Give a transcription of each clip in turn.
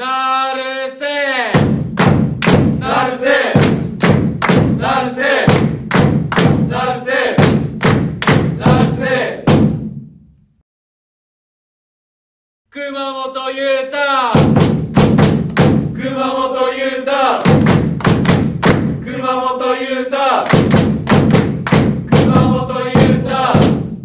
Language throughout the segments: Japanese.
なるせなるせなるせなるせなるせ熊本裕太熊本裕太熊本裕太熊本裕太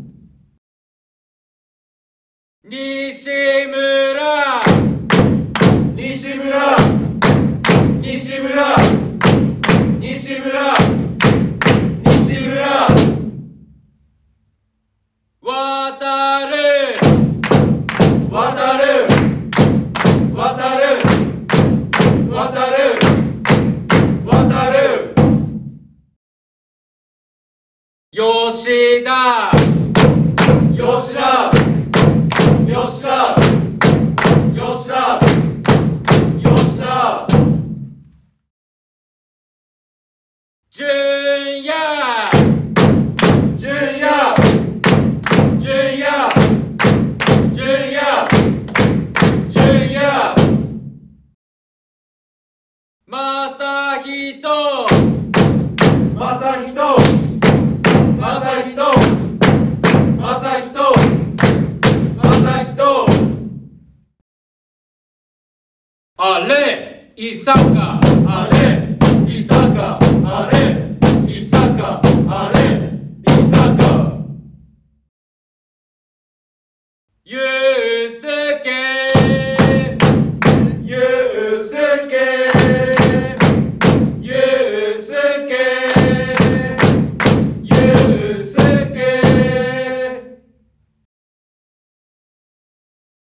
西村西村西村西村西村渡る渡る渡る渡る渡る吉田吉田吉田吉田吉田純也純也純也純也純也正人正人正人正人正人あれ伊坂あれ伊坂あれ